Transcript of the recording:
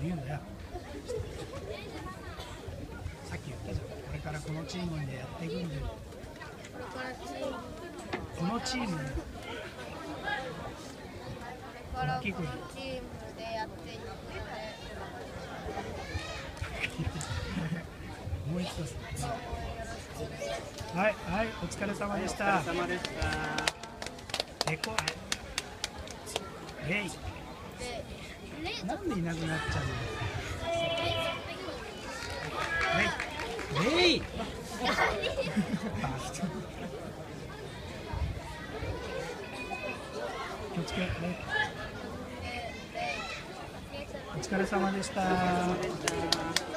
言うんだよ。さっき言ったじゃん。これからこのチームでやっていくんで。このチームで。大きく。 チームでやっていくので。 もう一度。はい、はい、お疲れ様でした。 お疲れ様でした。 レコ。レイ。なんでいなくなっちゃうの。レイ。レイ。気をつけ。レイ。お疲れ様でした。